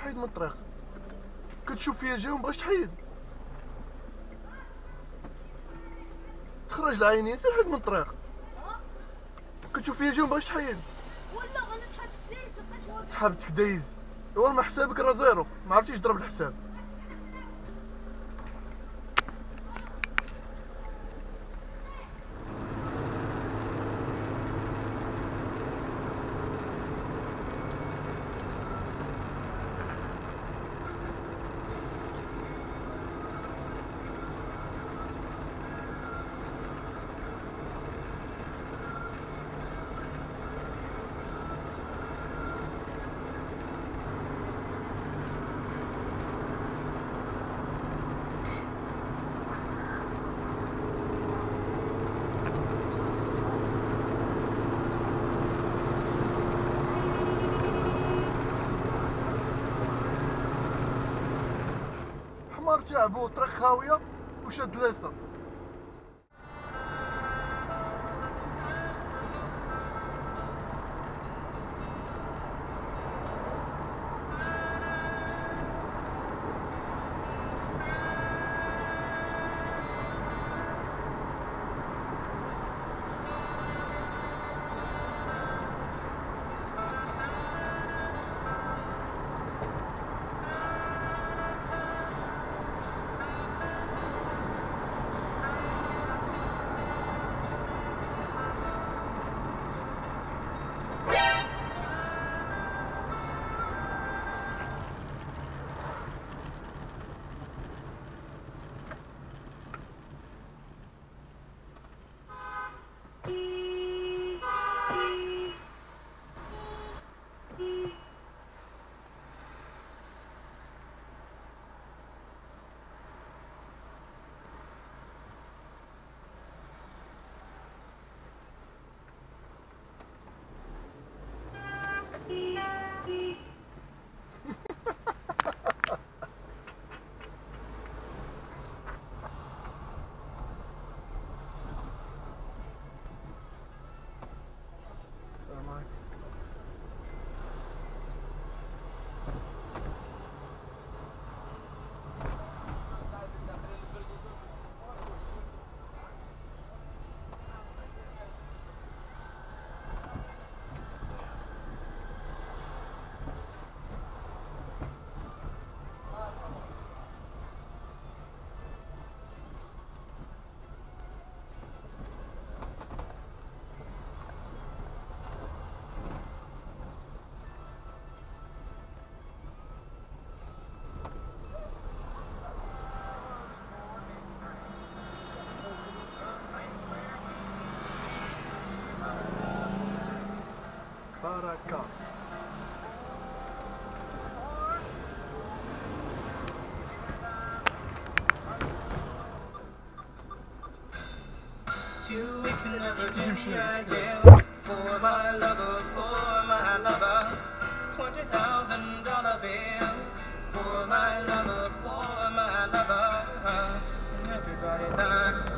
تحيد من الطريق، كتشوف فيا جاي ومبغاش تحيد، تخرج العينين سير حيد من الطريق، كتشوف فيا جاي ومبغاش تحيد. ولا انا سحبتك دايز بقاش سحبتك دايز، اول ما حسابك راه زيرو، ما عرفتيش تضرب الحساب. حمار تعبو طريق خاويه وشاد اليسار. بركة. For my lover, $20,000 bill. For my lover, everybody died.